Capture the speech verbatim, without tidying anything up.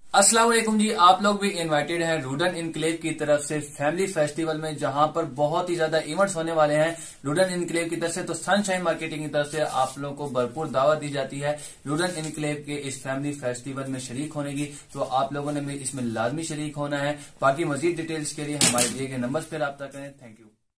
अस्सलाम वालेकुम जी। आप लोग भी इनवाइटेड हैं रुडन इनक्लेव की तरफ से फैमिली फेस्टिवल में, जहां पर बहुत ही ज्यादा इवेंट्स होने वाले हैं रुडन इनक्लेव की तरफ से। तो सनशाइन मार्केटिंग की तरफ से आप लोगों को भरपूर दावत दी जाती है रुडन इनक्लेव के इस फैमिली फेस्टिवल में शरीक होने की। तो आप लोगों ने भी इसमें लाजमी शरीक होना है। बाकी मजीद डिटेल्स के लिए हमारे दिए गए नंबर पर रब्ता करें। Thank you.